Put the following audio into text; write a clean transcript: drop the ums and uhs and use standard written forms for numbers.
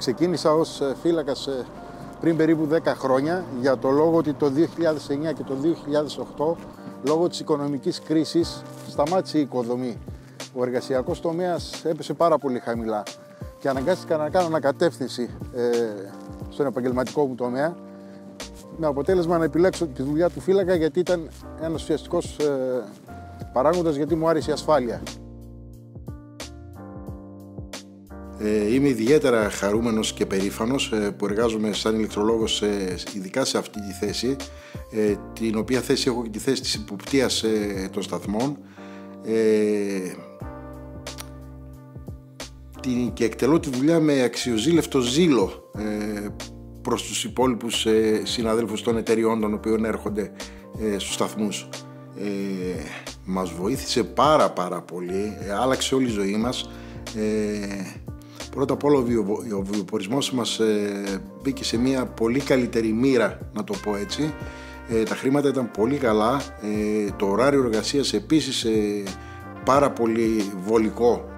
Ξεκίνησα ως φύλακας πριν περίπου 10 χρόνια για το λόγο ότι το 2009 και το 2008 λόγω της οικονομικής κρίσης σταμάτησε η οικοδομή. Ο εργασιακός τομέας έπεσε πάρα πολύ χαμηλά και αναγκάστηκα να κάνω ανακατεύθυνση στον επαγγελματικό μου τομέα, με αποτέλεσμα να επιλέξω τη δουλειά του φύλακα, γιατί ήταν ένας ουσιαστικός παράγοντας, γιατί μου άρεσε η ασφάλεια. Είμαι ιδιαίτερα χαρούμενος και περήφανος που εργάζομαι σαν ηλεκτρολόγος ειδικά σε αυτή τη θέση, την οποία θέση έχω και τη θέση της υποπτείας των σταθμών, και εκτελώ τη δουλειά με αξιοζήλευτο ζήλο προς τους υπόλοιπους συναδέλφους των εταιριών των οποίων έρχονται στους σταθμούς. Μας βοήθησε πάρα πολύ, άλλαξε όλη η ζωή μας. Πρώτα απ' όλο ο βιοπορισμός μας μπήκε σε μια πολύ καλύτερη μοίρα, να το πω έτσι. Τα χρήματα ήταν πολύ καλά, το ωράριο εργασίας επίσης πάρα πολύ βολικό